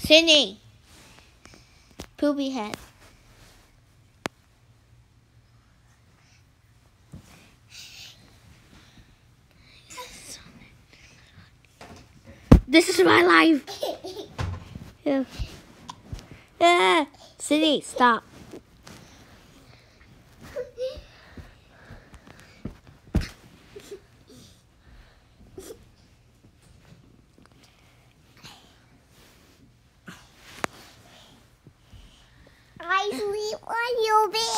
Sydney. Poopy head. This is my life. Yeah. Yeah. Sydney, stop. I sleep on your bed.